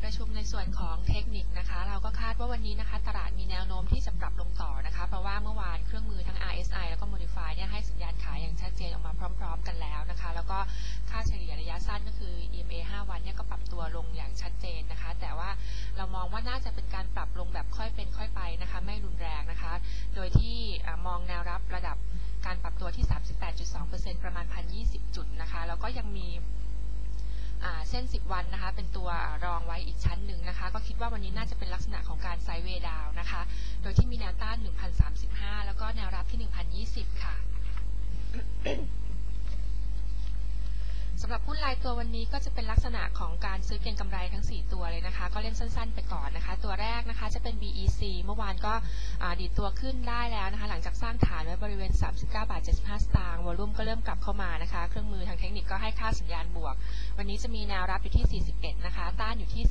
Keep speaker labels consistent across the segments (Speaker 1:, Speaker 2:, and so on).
Speaker 1: ประชุมในส่วนของเทคนิคนะคะเราก็คาดว่าวันนี้นะคะตลาดมีแนวโน้มที่จะปรับลงต่อนะคะเพราะว่าเมื่อวานเครื่องมือทั้ง RSI แล้วก็ Modify เนี่ยให้สัญญาณขายอย่างชัดเจนออกมาพร้อมๆกันแล้วนะคะแล้วก็ค่าเฉลี่ยระยะสั้นก็คือ EMA 5 วันเนี่ยก็ปรับตัวลงอย่างชัดเจนนะคะแต่ว่าเรามองว่าน่าจะเป็นการปรับลงแบบค่อยเป็นค่อยไปนะคะไม่รุนแรงนะคะโดยที่มองแนวรับระดับการปรับตัวที่ 38.2% ประมาณ 1,020 จุดนะคะแล้วก็ยังมีเส้น10วันนะคะเป็นตัวรองไว้อีกชั้นหนึ่งนะคะก็คิดว่าวันนี้น่าจะเป็นลักษณะของการไซด์เวย์ดาวน์นะคะโดยที่มีแนวต้าน 1,035 แล้วก็แนวรับที่ 1,020 ค่ะ สำหรับหุ้นรายตัววันนี้ก็จะเป็นลักษณะของการซื้อเก็งกำไรทั้ง4ตัวเลยนะคะก็เล่นสั้นๆไปก่อนนะคะตัวแรกนะคะจะเป็น BEC เมื่อวานก็ดีดตัวขึ้นได้แล้วนะคะหลังจากสร้างฐานไว้บริเวณ 39.75 สตางค์วอลุ่มก็เริ่มกลับเข้ามานะคะเครื่องมือทางเทคนิคก็ให้ค่าสัญญาณบวกวันนี้จะมีแนวรับอยู่ที่41นะคะต้านอยู่ที่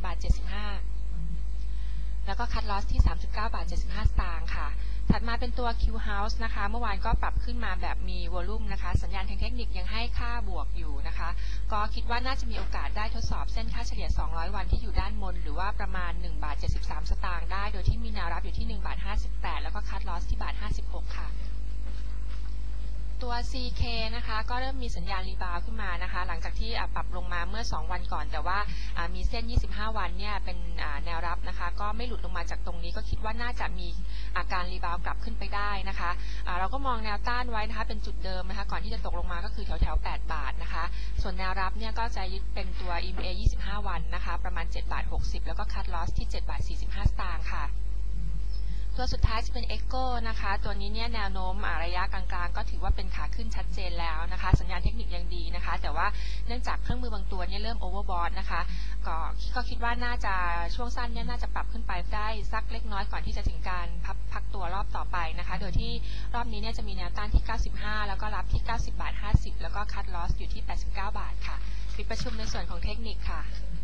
Speaker 1: 43.75 แล้วก็คัทลอสที่ 39.75 สตางค์ค่ะถัดมาเป็นตัว Q House นะคะเมื่อวานก็ปรับขึ้นมาแบบมีวอลุ่มนะคะสัญญาณทางเทคนิคยังให้ค่าบวกอยู่นะคะก็คิดว่าน่าจะมีโอกาสได้ทดสอบเส้นค่าเฉลี่ย200วันที่อยู่ด้านบนหรือว่าประมาณ 1.73 สตางค์ได้โดยที่มีแนวรับอยู่ที่ 1.58 แล้วก็คัทลอสที่ 1.56 ค่ะตัว CK นะคะก็เริ่มมีสัญญาณรีบาวขึ้นมานะคะหลังจากที่ปรับลงมาเมื่อ2วันก่อนแต่ว่ามีเส้น25วันเนี่ยเป็นแนวรับนะคะก็ไม่หลุดลงมาจากตรงนี้ก็คิดว่าน่าจะมีอาการรีบาวกลับขึ้นไปได้นะคะเราก็มองแนวต้านไว้นะคะเป็นจุดเดิมนะคะก่อนที่จะตกลงมาก็คือแถว8 บาทนะคะส่วนแนวรับเนี่ยก็จะยึดเป็นตัว EMA 25 วันนะคะประมาณ7.60 แล้วก็คัทลอสที่7.45 สตางค์ค่ะตัวสุดท้ายจะเป็น Echo นะคะตัวนี้เนี่ยแนวโน้มระยะกลางๆก็ถือว่าเป็นขาขึ้นชัดเจนแล้วนะคะสัญญาณเทคนิคยังดีนะคะแต่ว่าเนื่องจากเครื่องมือบางตัวเนี่ยเริ่ม overbought นะคะก็คิดว่าน่าจะช่วงสั้นเนี่ยน่าจะปรับขึ้นไปได้สักเล็กน้อยก่อนที่จะถึงการพักตัวรอบต่อไปนะคะโดยที่รอบนี้เนี่ยจะมีแนวต้านที่95แล้วก็รับที่90.50 แล้วก็คัทลอสอยู่ที่89 บาทค่ะปิดประชุมในส่วนของเทคนิคค่ะ